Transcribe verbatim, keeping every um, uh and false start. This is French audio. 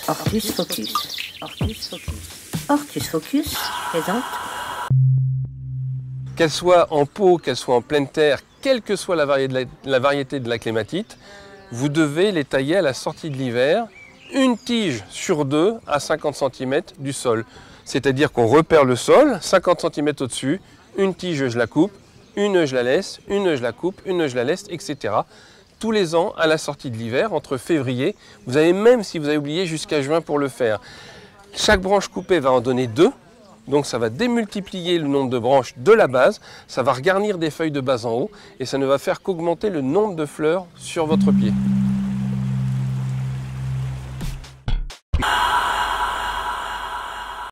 Ortus Focus. Ortus Focus. Ortus Focus présente. Qu'elle soit en pot, qu'elle soit en pleine terre, quelle que soit la variété de la, la variété de la clématite, vous devez les tailler à la sortie de l'hiver, une tige sur deux à cinquante centimètres du sol. C'est-à-dire qu'on repère le sol, cinquante centimètres au-dessus, une tige je la coupe, une je la laisse, une je la coupe, une je la laisse, et cetera. Tous les ans à la sortie de l'hiver, entre février, vous avez même si vous avez oublié jusqu'à juin pour le faire. Chaque branche coupée va en donner deux. Donc ça va démultiplier le nombre de branches de la base, ça va regarnir des feuilles de base en haut et ça ne va faire qu'augmenter le nombre de fleurs sur votre pied.